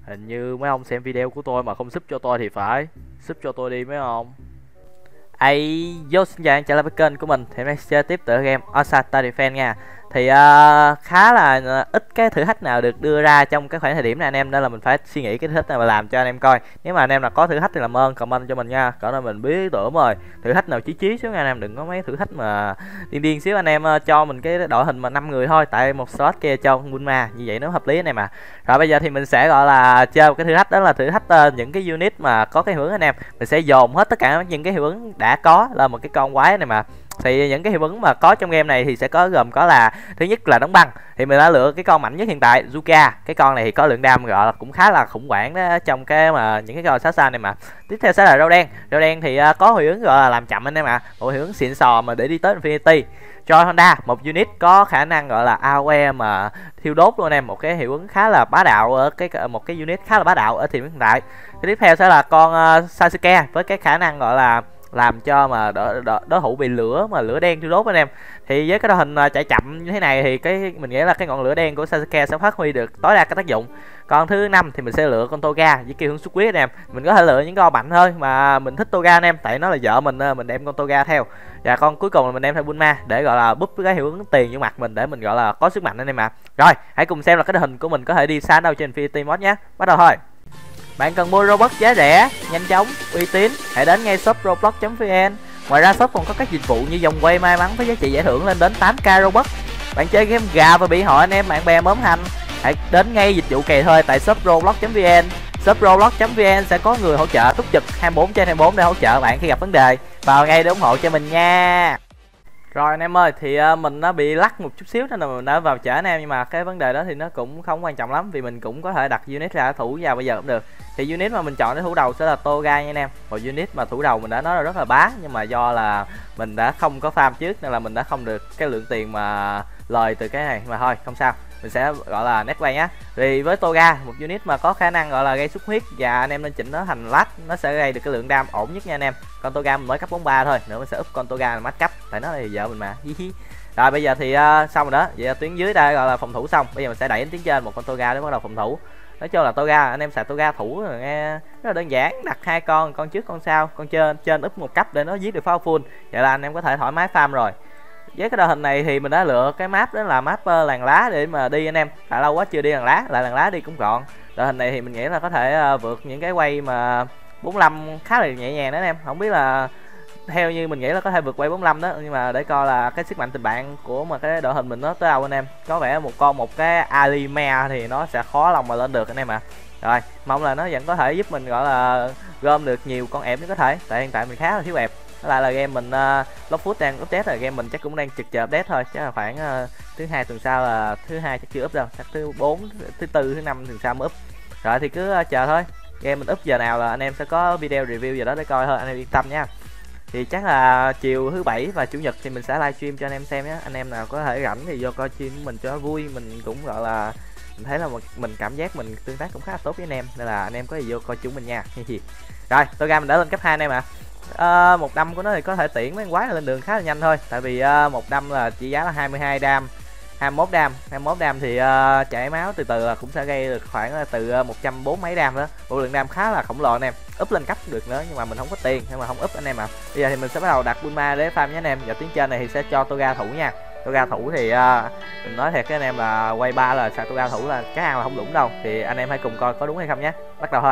Hình như mấy ông xem video của tôi mà không sub cho tôi thì phải. Sub cho tôi đi mấy ông. Ai vô, xin chào anh trở lại với kênh của mình. Thì hôm nay sẽ tiếp tựa game Asata Defense nha. Thì khá là ít cái thử thách nào được đưa ra trong cái khoảng thời điểm này anh em, nên là mình phải suy nghĩ cái thử thách nào mà làm cho anh em coi. Nếu mà anh em là có thử thách thì làm ơn comment cho mình nha, cỡ nào mình biết tưởng rồi. Thử thách nào chí chí xíu nha anh em, đừng có mấy thử thách mà điên điên xíu. Anh em cho mình cái đội hình mà 5 người thôi, tại một slot kia cho Bunma, như vậy nó hợp lý anh em à. Rồi bây giờ thì mình sẽ gọi là chơi một cái thử thách, đó là thử thách những cái unit mà có cái hiệu ứng anh em. Mình sẽ dồn hết tất cả những cái hiệu ứng đã có là một cái con quái này mà. Thì những cái hiệu ứng mà có trong game này thì sẽ có gồm có là thứ nhất là đóng băng, thì mình đã lựa cái con mạnh nhất hiện tại Zuka. Cái con này thì có lượng đam gọi là cũng khá là khủng hoảng đó trong cái mà những cái con sát xa này mà. Tiếp theo sẽ là rau đen. Rau đen thì có hiệu ứng gọi là làm chậm anh em ạ, một hiệu ứng xịn sò mà để đi tới Infinity. Cho Honda, một unit có khả năng gọi là AOE mà thiêu đốt luôn anh em, một cái hiệu ứng khá là bá đạo ở một cái unit khá là bá đạo ở thời điểm hiện tại. Cái tiếp theo sẽ là con Sasuke với cái khả năng gọi là làm cho mà đối thủ bị lửa mà lửa đen thiêu đốt anh em. Thì với cái đội hình chạy chậm như thế này thì mình nghĩ là cái ngọn lửa đen của Sasuke sẽ phát huy được tối đa cái tác dụng. Còn thứ năm thì mình sẽ lựa con Toga với kiểu hướng xuất huyết anh em. Mình có thể lựa những con mạnh thôi, mà mình thích Toga anh em, tại nó là vợ mình đem con Toga theo. Và con cuối cùng là mình đem theo Bulma để gọi là búp cái hiệu ứng tiền vô mặt mình để mình gọi là có sức mạnh anh em ạ. Rồi hãy cùng xem là cái đội hình của mình có thể đi xa đâu trên Infinity Mod nhé. Bắt đầu thôi. Bạn cần mua Robux giá rẻ, nhanh chóng, uy tín, hãy đến ngay shop roblox.vn. Ngoài ra shop còn có các dịch vụ như vòng quay may mắn với giá trị giải thưởng lên đến 8k Robux. Bạn chơi game gà và bị hội anh em bạn bè mớm hành, hãy đến ngay dịch vụ kèy thuê tại shop roblox.vn. Shop roblox.vn sẽ có người hỗ trợ túc trực 24/24 để hỗ trợ bạn khi gặp vấn đề. Vào ngay để ủng hộ cho mình nha. Rồi anh em ơi, thì mình nó bị lắc một chút xíu nên là mình đã vào chở anh em, nhưng mà cái vấn đề đó thì nó cũng không quan trọng lắm, vì mình cũng có thể đặt unit ra thủ vào bây giờ cũng được. Thì unit mà mình chọn để thủ đầu sẽ là Toga nha anh em. Một unit mà thủ đầu mình đã nói là rất là bá, nhưng mà do là mình đã không có farm trước nên là mình đã không được cái lượng tiền mà lời từ cái này, mà thôi không sao, mình sẽ gọi là net quay nhá. Vì với Toga, một unit mà có khả năng gọi là gây xuất huyết và anh em nên chỉnh nó thành lát, nó sẽ gây được cái lượng đam ổn nhất nha anh em. Con Toga mình mới cấp 43 thôi, nữa mình sẽ up con Toga là max cấp, tại nó là vợ mình mà. Rồi bây giờ thì xong rồi đó, vậy là tuyến dưới đã gọi là phòng thủ xong, bây giờ mình sẽ đẩy đến tuyến trên một con Toga để bắt đầu phòng thủ. Nói chung là Toga, anh em xài Toga thủ rồi nghe rất là đơn giản, đặt hai con trước con sau, con trên up một cấp để nó giết được pháo full, vậy là anh em có thể thoải mái farm rồi. Với cái đội hình này thì mình đã lựa cái map đó là map làng lá để mà đi anh em, tại lâu quá chưa đi làng lá, lại làng lá đi cũng gọn. Đội hình này thì mình nghĩ là có thể vượt những cái quay mà 45 khá là nhẹ nhàng đó anh em. Không biết là theo như mình nghĩ là có thể vượt quay 45 đó, nhưng mà để coi là cái sức mạnh tình bạn của mà cái đội hình mình nó tới đâu anh em. Có vẻ một cái Alime thì nó sẽ khó lòng mà lên được anh em ạ. Rồi mong là nó vẫn có thể giúp mình gọi là gom được nhiều con ẹp nếu có thể, tại hiện tại mình khá là thiếu ẹp. Đó lại là game mình Love Food đang update rồi, game mình chắc cũng đang trực chờ update thôi, chắc là khoảng thứ hai tuần sau, là thứ hai chắc chưa up đâu, chắc thứ 4, thứ tư, thứ năm tuần sau mới up. Rồi thì cứ chờ thôi, game mình up giờ nào là anh em sẽ có video review giờ đó để coi thôi, anh em yên tâm nha. Thì chắc là chiều thứ bảy và chủ nhật thì mình sẽ livestream cho anh em xem nhé. Anh em nào có thể rảnh thì vô coi stream của mình cho nó vui, mình cũng gọi là mình thấy là mình cảm giác mình tương tác cũng khá là tốt với anh em, nên là anh em có gì vô coi chúng mình nha. Rồi Toga mình đã lên cấp 2 anh em ạ. Một đâm của nó thì có thể tiễn mấy con quái lên đường khá là nhanh thôi, tại vì một đâm là chỉ giá là 22 đam, 21 đam thì chảy máu từ từ là cũng sẽ gây được khoảng từ 140 mấy đam đó, bộ lượng đam khá là khổng lồ anh em. Up lên cấp được nữa, nhưng mà mình không có tiền nên mà không up anh em ạ. Bây giờ thì mình sẽ bắt đầu đặt Bulma để farm nhé anh em. Và tuyến trên này thì sẽ cho Toga thủ nha. Toga thủ thì mình nói thiệt với anh em là quay 3 là xài Toga thủ là cái ăn là không lũng đâu, thì anh em hãy cùng coi có đúng hay không nhé. Bắt đầu thôi.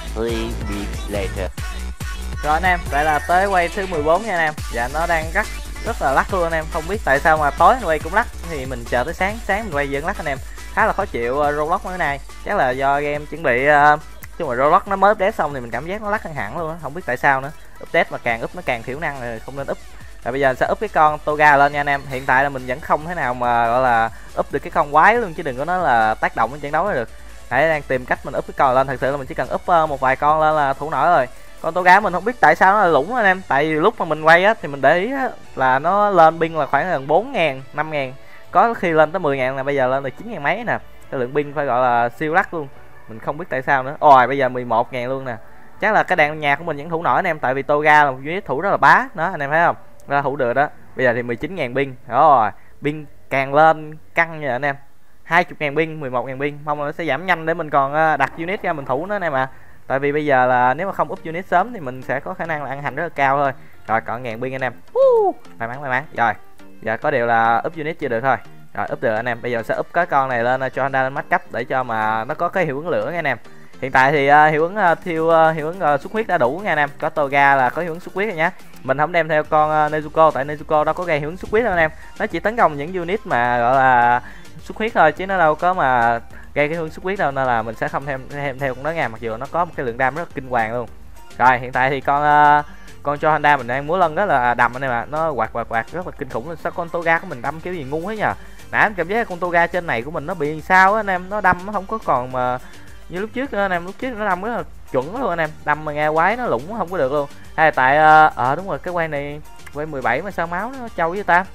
minutes later. Rồi anh em, vậy là tới quay thứ 14 nha anh em. Dạ nó đang rất là lắc luôn anh em, không biết tại sao mà tối quay cũng lắc, thì mình chờ tới sáng mình quay vẫn lắc anh em. Khá là khó chịu Roblox mấy này. Chắc là do game chuẩn bị chứ mà Roblox nó mới update xong thì mình cảm giác nó lắc hẳn hẳn luôn á, không biết tại sao nữa. Update mà càng up nó càng thiểu năng rồi, không nên up. Rồi bây giờ mình sẽ up cái con Toga lên nha anh em. Hiện tại là mình vẫn không thể nào mà gọi là up được cái con quái luôn, chứ đừng có nói là tác động đến trận đấu là được. Hãy đang tìm cách mình up cái con lên, thật sự là mình chỉ cần up một vài con lên là thủ nổi rồi. Con Toga mình không biết tại sao nó là lủng anh em, tại vì lúc mà mình quay á thì mình để ý á, là nó lên ping là khoảng gần 4.000, 5.000, có khi lên tới 10.000, là bây giờ lên được 9.000 mấy nè. Cái lượng ping phải gọi là siêu lắc luôn, mình không biết tại sao nữa. Ôi bây giờ 11.000 luôn nè. Chắc là cái đàn nhà của mình vẫn thủ nổi anh em, tại vì Toga là một unit thủ rất là bá đó anh em thấy không, ra thủ được đó. Bây giờ thì 19.000 ping rồi, ping càng lên căng nha anh em. 20.000 ping, 11.000 ping, mong là nó sẽ giảm nhanh để mình còn đặt unit ra mình thủ nó anh em ạ. Tại vì bây giờ là nếu mà không up unit sớm thì mình sẽ có khả năng là ăn hành rất là cao thôi. Rồi còn 1000 ping anh em. May mắn. Rồi giờ có điều là up unit chưa được thôi. Rồi up được anh em. Bây giờ sẽ up cái con này lên cho Honda lên max cấp để cho mà nó có cái hiệu ứng lửa nha anh em. Hiện tại thì hiệu ứng hiệu ứng xuất huyết đã đủ nha anh em. Có Toga là có hiệu ứng xuất huyết rồi nhá. Mình không đem theo con Nezuko, tại Nezuko đâu có gây hiệu ứng xuất huyết đâu anh em. Nó chỉ tấn công những unit mà gọi là xuất huyết thôi, chứ nó đâu có mà gây cái hướng xuất huyết đâu, nên là mình sẽ không thêm theo con đó nha, mặc dù nó có một cái lượng đam rất là kinh hoàng luôn. Rồi hiện tại thì con cho Honda mình đang múa lân rất là đầm anh em ạ, nó quạt rất là kinh khủng luôn. Sao con Toga của mình đâm kiểu gì ngu thế nhờ. Nãy em cảm giác con Toga trên này của mình nó bị sao á anh em, nó đâm nó không có còn mà như lúc trước nữa anh em. Lúc trước nó đâm rất là chuẩn luôn anh em, đâm mà nghe quái nó lủng không có được luôn. Hay là tại đúng rồi, cái quay này quay 17 mà sao máu nó trâu với ta.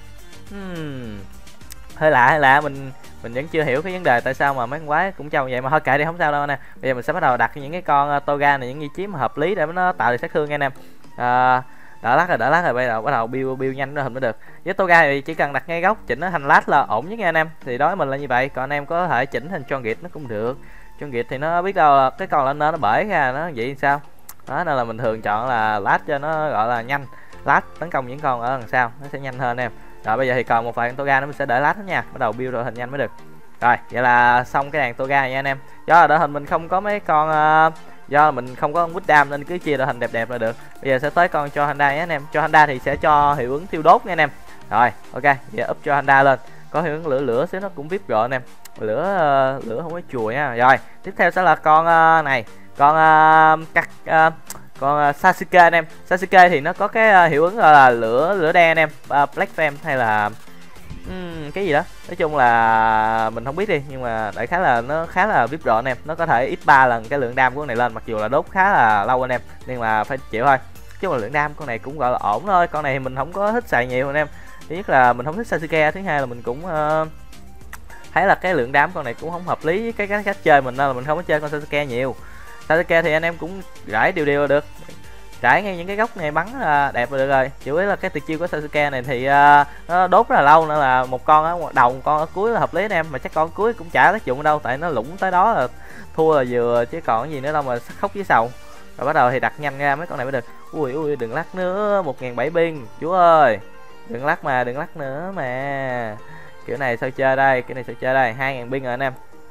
Hơi lạ, mình vẫn chưa hiểu cái vấn đề tại sao mà mấy con quái cũng trâu vậy, mà thôi kệ đi không sao đâu anh em. Bây giờ mình sẽ bắt đầu đặt những cái con Toga này những vị trí mà hợp lý để nó tạo được sát thương nha anh em. Đỡ lát rồi bây giờ bắt đầu build nhanh nó hình mới được. Với Toga thì chỉ cần đặt ngay góc chỉnh nó thành lát là ổn nhất nha anh em. Thì đối với mình là như vậy, còn anh em có thể chỉnh thành John Git nó cũng được. John Git thì nó biết đâu là cái con lên nó bể ra nó vậy thì sao đó, nên là mình thường chọn là lát cho nó gọi là nhanh, lát tấn công những con ở đằng sau nó sẽ nhanh hơn anh em. Rồi bây giờ thì còn một vài con Toga nữa mình sẽ để lát hết nha, bắt đầu build đội hình nhanh mới được. Rồi vậy là xong cái đàn Toga này nha anh em. Do là đội hình mình không có mấy con do là mình không có Woodam nên cứ chia đội hình đẹp là được. Bây giờ sẽ tới con cho Honda nhé anh em. Cho Honda thì sẽ cho hiệu ứng thiêu đốt nha anh em. Rồi ok, giờ up cho Honda lên, có hiệu ứng lửa xíu nó cũng vip rồi anh em. Lửa không có chùi nha. Rồi tiếp theo sẽ là con này, con còn Sasuke anh em. Sasuke thì nó có cái hiệu ứng là lửa đen anh em, Black Flame hay là cái gì đó, nói chung là mình không biết đi, nhưng mà đại khái là nó khá là vip rồi anh em. Nó có thể x3 lần cái lượng đam của con này lên, mặc dù là đốt khá là lâu anh em, nhưng mà phải chịu thôi. Chứ mà lượng đam con này cũng gọi là ổn thôi. Con này thì mình không có thích xài nhiều anh em. Thứ nhất là mình không thích Sasuke, thứ hai là mình cũng thấy là cái lượng đam con này cũng không hợp lý với cái cách chơi mình, nên là mình không có chơi con Sasuke nhiều. Sasuke thì anh em cũng rải đều là được, rải ngay những cái góc này bắn đẹp là được rồi. Chủ yếu là cái tuyệt chiêu của Sasuke này thì nó đốt rất là lâu, nên là một con ở đầu một con ở cuối là hợp lý anh em. Mà chắc con cuối cũng chả tác dụng đâu, tại nó lủng tới đó là thua là vừa, chứ còn cái gì nữa đâu mà khóc với sầu. Rồi bắt đầu thì đặt nhanh ra mấy con này mới được. Ui đừng lắc nữa, 1.700 ping chú ơi, đừng lắc nữa mà. Kiểu này sao chơi đây, 2.000 ping rồi anh em.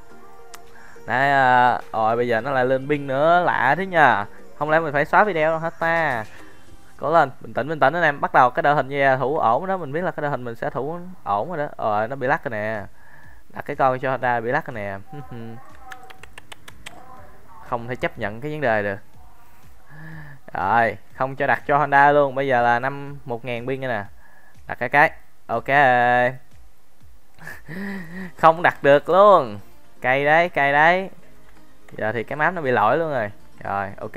Đấy, rồi bây giờ nó lại lên ping nữa, lạ thế nhờ. Không lẽ mình phải xóa video đâu hả ta. Cố lên, bình tĩnh anh em. Bắt đầu cái đội hình như thủ ổn đó, mình biết là cái đội hình mình sẽ thủ ổn rồi đó. Rồi nó bị lắc rồi nè, đặt cái con cho Honda bị lắc rồi nè. Không thể chấp nhận cái vấn đề được. Rồi không cho đặt cho Honda luôn. Bây giờ là 1.000 pin nè, đặt cái ok. Không đặt được luôn, cay đấy. Giờ thì cái map nó bị lỗi luôn rồi. Rồi ok,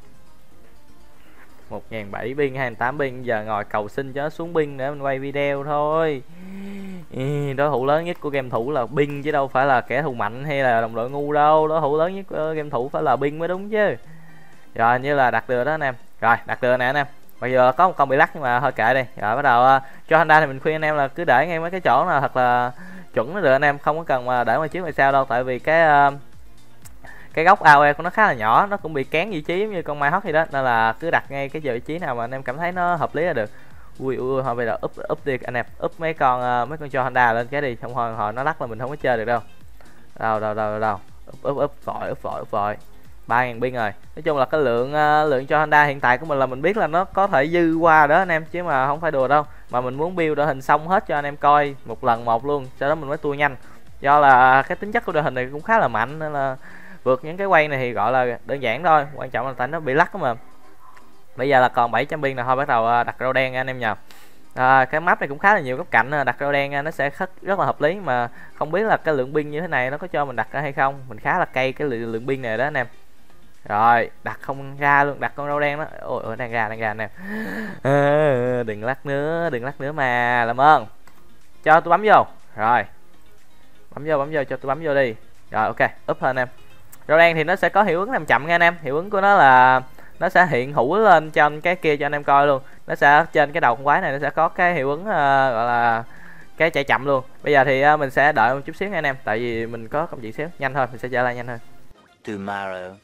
1.700 ping, 2.800 ping. Giờ ngồi cầu xin cho nó xuống ping để mình quay video thôi. Đối thủ lớn nhất của game thủ là ping chứ đâu phải là kẻ thù mạnh hay là đồng đội ngu đâu. Đối thủ lớn nhất của game thủ phải là ping mới đúng chứ. Rồi như là đặt được đó anh em. Rồi đặt được nè anh em. Bây giờ có một con bị lắc nhưng mà thôi kệ đi. Rồi bắt đầu cho Honda thì mình khuyên anh em là cứ để ngay mấy cái chỗ nào thật là chuẩn nó được anh em, không có cần mà để ngoài trước ngoài sau đâu. Tại vì cái góc AOE của nó khá là nhỏ, nó cũng bị kén vị trí giống như con Mai Hot vậy đó, nên là cứ đặt ngay cái vị trí nào mà anh em cảm thấy nó hợp lý là được. Ui thôi bây giờ up đi anh em, up mấy con cho Honda lên cái đi, không hồi nó lắc là mình không có chơi được đâu. Đâu up vội. 3.000 pin rồi. Nói chung là cái lượng cho Honda hiện tại của mình là mình biết là nó có thể dư qua đó anh em, chứ mà không phải đùa đâu. Mà mình muốn build đội hình xong hết cho anh em coi một lần một luôn, sau đó mình mới tua nhanh. Do là cái tính chất của đội hình này cũng khá là mạnh nên là vượt những cái quay này thì gọi là đơn giản thôi, quan trọng là tại nó bị lắc mà. Bây giờ là còn 700 pin là thôi bắt đầu đặt rau đen anh em nhờ. Cái map này cũng khá là nhiều góc cạnh, đặt rau đen nó sẽ rất là hợp lý, mà không biết là cái lượng pin như thế này nó có cho mình đặt ra hay không. Mình khá là cay cái lượng pin này đó anh em. Rồi đặt không ra luôn, đặt con rau đen đó. Ôi đang ra anh em. Đừng lắc nữa mà, làm ơn cho tôi bấm vô. Rồi bấm vô cho tôi bấm vô đi. Rồi ok, up hơn em. Rau đen thì nó sẽ có hiệu ứng làm chậm nha anh em. Hiệu ứng của nó là nó sẽ hiện hữu lên trên cái kia cho anh em coi luôn. Nó sẽ trên cái đầu con quái này nó sẽ có cái hiệu ứng gọi là cái chạy chậm luôn. Bây giờ thì mình sẽ đợi một chút xíu nha anh em, tại vì mình có công chuyện xíu, nhanh thôi, mình sẽ trở lại nhanh thôi. Tomorrow.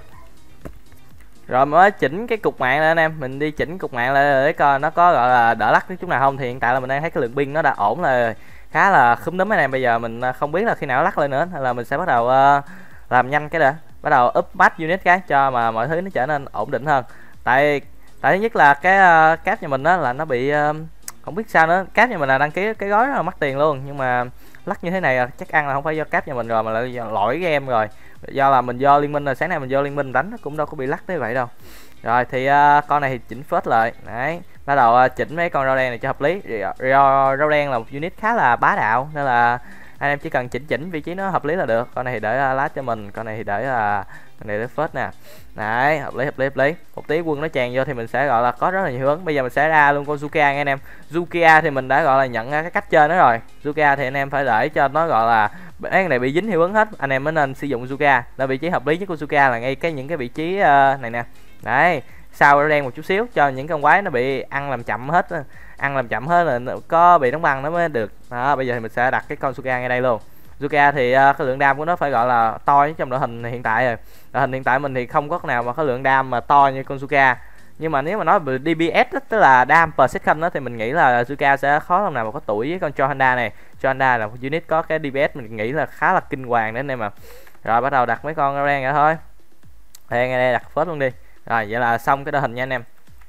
Rồi mới chỉnh cái cục mạng lại anh em, mình đi chỉnh cục mạng lại để coi nó có gọi là đỡ lắc chút nào không. Thì hiện tại là mình đang thấy cái lượng pin nó đã ổn, là khá là khúm núm anh em. Bây giờ mình không biết là khi nào nó lắc lên nữa, hay là mình sẽ bắt đầu làm nhanh cái đã, bắt đầu up max unit cái cho mà mọi thứ nó trở nên ổn định hơn. Tại thứ nhất là cái cáp nhà mình đó là nó bị không biết sao nữa. Cáp nhà mình là đăng ký cái gói rất là mắc tiền luôn, nhưng mà lắc như thế này chắc ăn là không phải do cáp nhà mình rồi, mà là lỗi game rồi. Do là mình do liên minh rồi, sáng nay mình do liên minh đánh nó cũng đâu có bị lắc tới vậy đâu. Rồi thì con này thì chỉnh phết lại đấy, bắt đầu chỉnh mấy con rau đen này cho hợp lý. Rau đen là một unit khá là bá đạo, nên là anh em chỉ cần chỉnh vị trí nó hợp lý là được. Con này thì để lá cho mình, con này thì để con này để phết nè. Đấy, hợp lý. Một tí quân nó tràn vô thì mình sẽ gọi là có rất là nhiều hướng. Bây giờ mình sẽ ra luôn con Zukia nha anh em. Zukia thì mình đã gọi là nhận cái cách chơi nó rồi. Zukia thì anh em phải để cho nó gọi là cái này bị dính hiệu ứng hết, anh em mới nên sử dụng Zukia. Là vị trí hợp lý nhất của Zukia là ngay những cái vị trí này nè. Đấy, sau nó đen một chút xíu cho những con quái nó bị ăn làm chậm hết là có bị đóng băng nó mới được đó. Bây giờ thì mình sẽ đặt cái con Zukia ngay đây luôn. Zukia thì cái lượng đam của nó phải gọi là to trong đội hình hiện tại rồi. Đội hình hiện tại mình thì không có nào mà có lượng đam mà to như con Zukia. Nhưng mà nếu mà nói về DPS đó, tức là đam per second đó, thì mình nghĩ là Zukia sẽ khó lòng nào mà có tuổi với con Cho Honda này. Cho Honda là một unit có cái DPS mình nghĩ là khá là kinh hoàng đấy anh em mà. Rồi bắt đầu đặt mấy con đen nữa thôi. Đây ngay đây đặt phết luôn đi. Rồi vậy là xong cái đội hình nha anh em.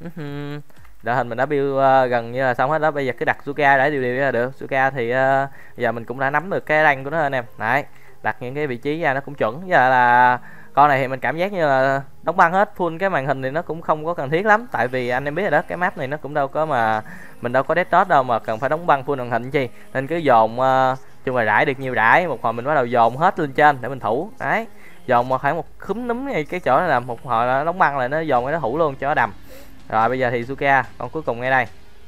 Đội hình mình đã build gần như là xong hết đó. Bây giờ cứ đặt Zukia để điều là được. Zukia thì giờ mình cũng đã nắm được cái rank của nó anh em. Đấy, đặt những cái vị trí ra nó cũng chuẩn. Giờ là con này thì mình cảm giác như là đóng băng hết full cái màn hình thì nó cũng không có cần thiết lắm, tại vì anh em biết rồi đó, cái map này nó cũng đâu có mà mình đâu có dead dot đâu mà cần phải đóng băng full màn hình chi, nên cứ dồn chung là rải được nhiều rải, một hồi mình bắt đầu dồn hết lên trên để mình thủ. Đấy, dồn mà khoảng một khúm núm cái chỗ này là một hồi là đóng băng lại nó dồn cái nó thủ luôn cho nó đầm. Rồi bây giờ thì Zukia con cuối cùng ngay đây.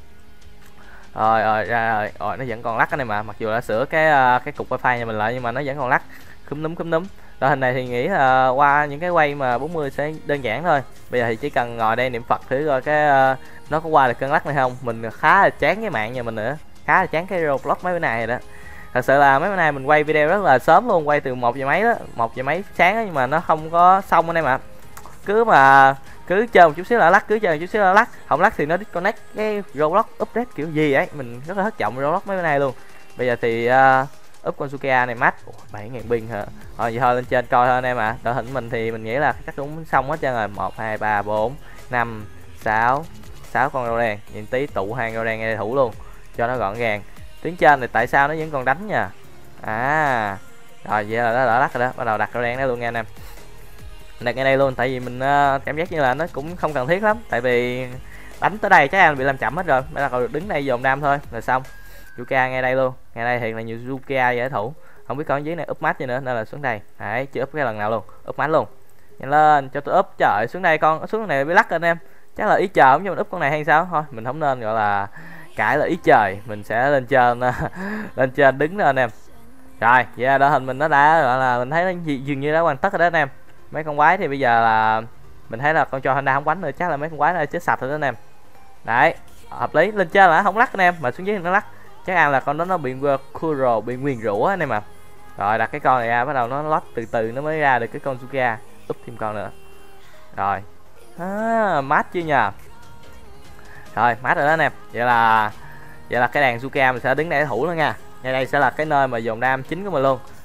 Rồi ra rồi, nó vẫn còn lắc cái này mà, mặc dù đã sửa cái cục wifi nhà mình lại nhưng mà nó vẫn còn lắc khúm núm. Đội hình này thì nghĩ là qua những cái quay mà 40 sẽ đơn giản thôi. Bây giờ thì chỉ cần ngồi đây niệm Phật thử coi cái nó có qua được cơn lắc này không. Mình khá là chán cái mạng nhà mình nữa, khá là chán cái Roblox mấy bữa nay rồi đó. Thật sự là mấy bữa nay mình quay video rất là sớm luôn, quay từ 1 giờ mấy đó, 1 giờ mấy sáng đó, nhưng mà nó không có xong anh em ạ. Cứ chơi một chút xíu là lắc, không lắc thì nó disconnect cái Roblox update kiểu gì ấy. Mình rất là thất vọng Roblox mấy bữa nay luôn. Bây giờ thì up con Zukia này max 7.000 pin hả. Rồi vậy thôi lên trên coi thôi anh em ạ. Đội hình mình thì mình nghĩ là chắc cũng xong hết trơn rồi. 1 2 3 4 5 6 con rau đen. Nhìn tí tụ hàng rau đen ngay thủ luôn cho nó gọn gàng. Tuyến trên này tại sao nó vẫn còn đánh nha. Rồi vậy là nó đỡ lắc rồi đó. Bắt đầu đặt rau đen đó luôn nha anh em. Đặt ngay đây luôn, tại vì mình cảm giác như là nó cũng không cần thiết lắm, tại vì đánh tới đây chắc anh bị làm chậm hết rồi. Bây giờ còn đứng đây dồn đam thôi là xong. Zukia ngay đây luôn, ngay đây thiệt là nhiều Zukia dễ thủ. Không biết con dưới này up match gì nữa nên là xuống đây. Đấy, chưa up cái lần nào luôn, up match luôn. Nhanh lên cho tôi up. Trời, xuống đây con xuống này bị lắc anh em. Chắc là ý trời không cho mình up con này hay sao. Thôi mình không nên gọi là cãi là ý trời, mình sẽ lên trên lên trên đứng đó anh em. Rồi vậy đội hình mình nó đã gọi là mình thấy nó dường như đã hoàn tất rồi đó anh em. Mấy con quái thì bây giờ là mình thấy là con cho Honda không quánh nữa, chắc là mấy con quái nó chết sạch rồi đó anh em. Đấy, hợp lý. Lên trên là không lắc anh em, mà xuống dưới thì nó lắc. Chắc ăn là con đó nó bị Kuro, bị nguyền rủa anh em mà. Rồi đặt cái con này ra, bắt đầu nó lót từ từ nó mới ra được cái con Zukia. Úp thêm con nữa. Rồi mát chưa nhờ. Rồi mát rồi đó anh em. Vậy là cái đàn Zukia mình sẽ đứng đây để thủ luôn nha. Ngay đây sẽ là cái nơi mà dồn đam chính của mình luôn.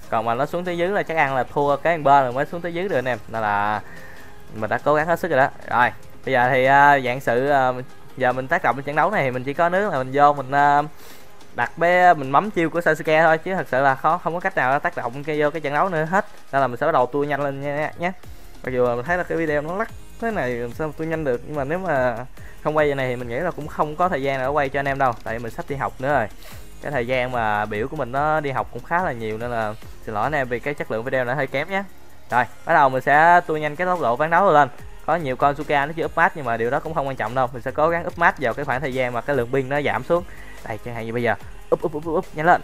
còn mà nó xuống tới dưới là chắc ăn là thua cái bên rồi mới xuống tới dưới được anh em, nên là mình đã cố gắng hết sức rồi đó. Rồi bây giờ thì dạng sự giờ mình tác động trong trận đấu này thì mình chỉ có nước là mình vô mình đặt mình bấm chiêu của Sasuke thôi, chứ thật sự là không có cách nào tác động vô cái trận đấu nữa hết, nên là mình sẽ bắt đầu tua nhanh lên nhé. Mặc dù là mình thấy là cái video nó lắc thế này làm sao tua nhanh được, nhưng mà nếu mà không quay vậy này thì mình nghĩ là cũng không có thời gian để quay cho anh em đâu, tại vì mình sắp đi học nữa rồi. Cái thời gian mà biểu của mình nó đi học cũng khá là nhiều, nên là xin lỗi anh em vì cái chất lượng video nó hơi kém nhé. Rồi bắt đầu mình sẽ tua nhanh cái tốc độ ván đấu lên. Có nhiều con Suka nó chưa up match nhưng mà điều đó cũng không quan trọng đâu, mình sẽ cố gắng up match vào cái khoảng thời gian mà cái lượng ping nó giảm xuống. Đây chẳng hạn như bây giờ up nhanh lên,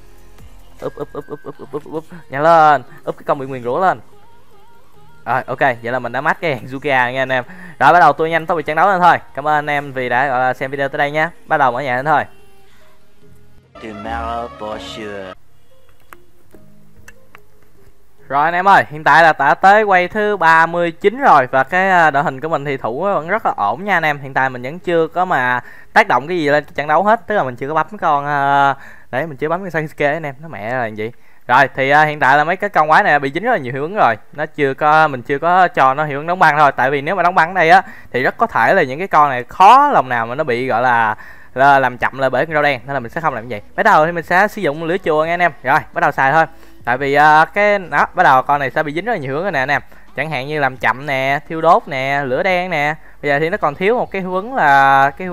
up nhanh lên, up cái công bị nguyền rủa lên. Rồi ok, vậy là mình đã match cái Suka nha anh em. Rồi bắt đầu tua nhanh tốc độ trận đấu lên thôi. Cảm ơn anh em vì đã gọi là xem video tới đây nhé. Bắt đầu mở nhà lên thôi. Tomorrow for sure. Rồi anh em ơi, hiện tại là đã tới quay thứ 39 rồi, và cái đội hình của mình thì thủ vẫn rất là ổn nha anh em. Hiện tại mình vẫn chưa có mà tác động cái gì lên trận đấu hết, tức là mình chưa có bấm cái con để mình chưa bấm cái Sasuke anh em, nó mẹ là gì. Rồi thì hiện tại là mấy cái con quái này bị dính rất là nhiều hiệu ứng rồi, mình chưa có cho nó hiệu ứng đóng băng thôi, tại vì nếu mà đóng băng ở đây á thì rất có thể là những cái con này khó lòng nào mà nó bị gọi là làm chậm lại bởi con rau đen, nên là mình sẽ không làm như vậy. Bắt đầu thì mình sẽ sử dụng lửa chùa nha anh em. Rồi bắt đầu xài thôi, tại vì cái đó bắt đầu con này sẽ bị dính rất là nhiều hướng rồi nè anh em, chẳng hạn như làm chậm nè, thiêu đốt nè, lửa đen nè. Bây giờ thì nó còn thiếu một cái hướng là cái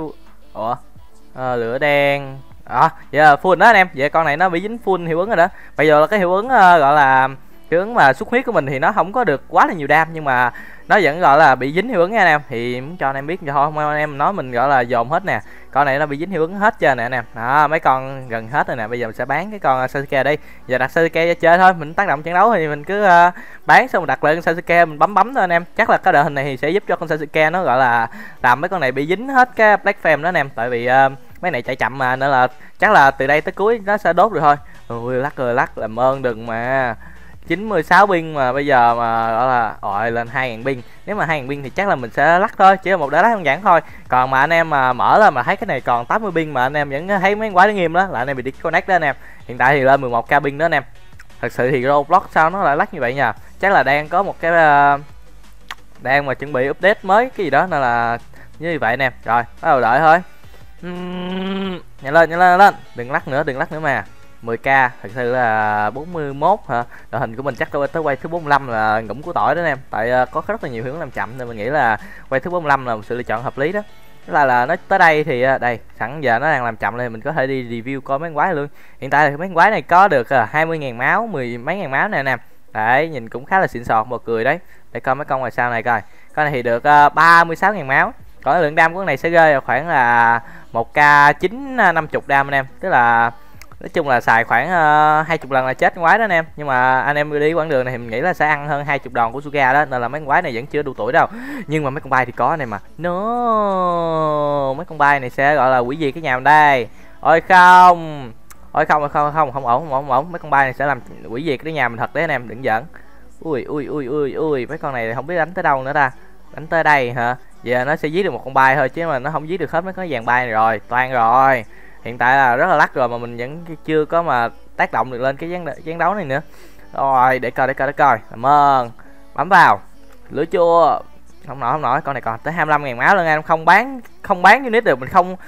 lửa đen vậy là full đó anh em. Vậy con này nó bị dính full hiệu ứng rồi đó. Bây giờ là cái hiệu ứng gọi là hiệu ứng mà xuất huyết của mình thì nó không có được quá là nhiều đam, nhưng mà nó vẫn gọi là bị dính hiệu ứng nha anh em. Thì muốn cho anh em biết cho thôi, không anh em nói mình gọi là dồn hết nè. Con này nó bị dính hiệu ứng hết trơn nè anh em. Đó, mấy con gần hết rồi nè. Bây giờ mình sẽ bán cái con Sasuke đi. Giờ đặt Sasuke chơi thôi, mình tác động trận đấu thì mình cứ bán xong mình đặt lại con Sasuke, mình bấm thôi anh em. Chắc là cái đội hình này thì sẽ giúp cho con Sasuke nó gọi là làm mấy con này bị dính hết cái Black Flame đó anh em. Tại vì mấy này chạy chậm mà, nên là chắc là từ đây tới cuối nó sẽ đốt được thôi. Ui lắc rồi lắc, làm ơn đừng mà 96 pin mà bây giờ mà gọi là lên 2000 pin. Nếu mà 2000 pin thì chắc là mình sẽ lắc thôi, chỉ là một đá lắc đơn giản thôi. Còn mà anh em mà mở lên mà thấy cái này còn 80 pin mà anh em vẫn thấy mấy quái nó nghiêm đó là anh em bị disconnect đó anh em. Hiện tại thì lên 11k pin đó anh em. Thật sự thì Roblox sao nó lại lắc như vậy nha. Chắc là đang có một cái đang mà chuẩn bị update mới cái gì đó nên là như vậy anh em. Rồi bắt đầu đợi thôi. Nhanh lên, đừng lắc nữa mà. 10k thật sự là 41 hả. Đội hình của mình chắc tới quay thứ 45 là ngủm của tỏi đó anh em, tại có rất là nhiều hướng làm chậm nên mình nghĩ là quay thứ 45 là một sự lựa chọn hợp lý đó. Là nó tới đây thì đây sẵn giờ nó đang làm chậm này, mình có thể đi review coi mấy con quái luôn. Hiện tại thì mấy con quái này có được 20.000 máu, 10 mấy ngàn máu nè anh em. Đấy, nhìn cũng khá là xịn sò, một cười đấy. Để coi mấy con ngoài sau này coi. Con này thì được 36.000 máu. Còn lượng đam của con này sẽ rơi vào khoảng là 1k 950 đam anh em, tức là nói chung là xài khoảng 20 lần là chết con quái đó anh em. Nhưng mà anh em đi quãng đường này thì mình nghĩ là sẽ ăn hơn 20 đòn của Suga đó, nên là mấy con quái này vẫn chưa đủ tuổi đâu. Nhưng mà mấy con bay thì có này mà. Mấy con bay này sẽ gọi là hủy diệt cái nhà mình đây. Không ổn. Mấy con bay này sẽ làm hủy diệt cái nhà mình thật đấy anh em, đừng giỡn. Ui, mấy con này không biết đánh tới đâu nữa ta. Đánh tới đây hả? Giờ nó sẽ giết được một con bay thôi, chứ mà nó không giết được hết mấy con vàng bay này rồi, toan rồi. Hiện tại là rất là lắc rồi mà mình vẫn chưa có mà tác động được lên cái ván đấu này nữa. Rồi để coi. Cảm ơn. Bấm vào. Lửa chua. Không nổi, con này còn tới 25.000 máu luôn anh, không bán unit được, mình không.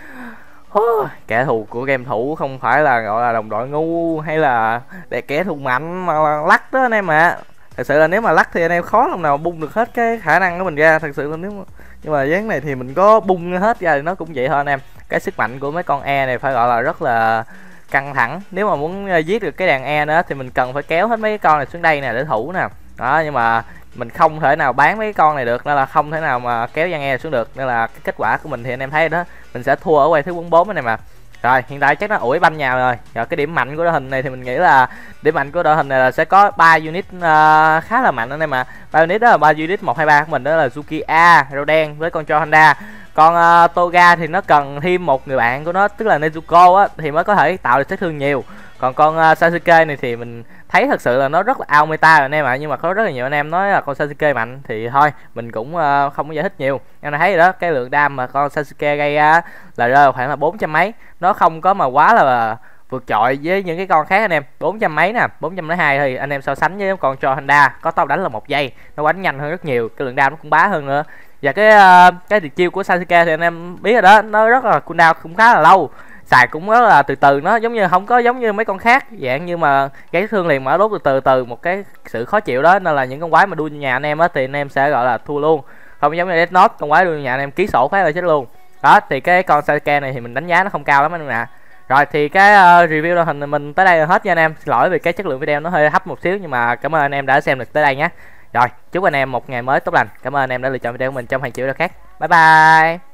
Kẻ thù của game thủ không phải là gọi là đồng đội ngu hay là để kẻ thù mạnh mà lắc đó anh em ạ. Thật sự là nếu mà lắc thì anh em khó lòng nào bung được hết cái khả năng của mình ra, thật sự là nếu mà nhưng mà ván này thì mình có bung hết ra thì nó cũng vậy thôi anh em. Cái sức mạnh của mấy con E này phải gọi là rất là căng thẳng. Nếu mà muốn giết được cái đàn E nữa thì mình cần phải kéo hết mấy cái con này xuống đây nè để thủ nè. Đó, nhưng mà mình không thể nào bán mấy cái con này được, nên là không thể nào mà kéo dàn E xuống được, nên là cái kết quả của mình thì anh em thấy đó, mình sẽ thua ở quay thứ 44 này mà. Rồi hiện tại chắc nó ủi banh nhà rồi. Rồi cái điểm mạnh của đội hình này thì mình nghĩ là điểm mạnh của đội hình này là sẽ có 3 unit khá là mạnh anh em mà. 3 unit đó là 3 unit 1, 2, 3 của mình, đó là Zukia, rau đen với con cho Honda. Còn Toga thì nó cần thêm một người bạn của nó, tức là Nezuko á, thì mới có thể tạo được sát thương nhiều. Còn con Sasuke này thì mình thấy thật sự là nó rất là out meta rồi anh em ạ. Nhưng mà có rất là nhiều anh em nói là con Sasuke mạnh thì thôi mình cũng không có giải thích nhiều. Em thấy rồi đó, cái lượng đam mà con Sasuke gây ra là rơi vào khoảng là 400 mấy. Nó không có mà quá vượt trội với những cái con khác anh em. 400 mấy nè, 402 thì anh em so sánh với con Troi Honda có tốc đánh là 1 giây, nó đánh nhanh hơn rất nhiều, cái lượng đam nó cũng bá hơn nữa. Và cái tuyệt chiêu của Sasuke thì anh em biết rồi đó, nó rất là cooldown cũng khá là lâu, xài cũng rất là từ từ, nó giống như không có giống như mấy con khác dạng như mà gây thương liền mà đốt từ từ một cái sự khó chịu đó, nên là những con quái mà đua nhà anh em á thì anh em sẽ gọi là thua luôn, không giống như Death Note, con quái đua nhà anh em ký sổ phát là chết luôn. Đó thì cái con Sasuke này thì mình đánh giá nó không cao lắm anh em nè. Rồi thì cái review đội hình mình tới đây là hết nha anh em. Xin lỗi vì cái chất lượng video nó hơi thấp một xíu, nhưng mà cảm ơn anh em đã xem được tới đây nhé. Rồi chúc anh em một ngày mới tốt lành. Cảm ơn anh em đã lựa chọn video của mình trong hàng triệu video khác. Bye bye.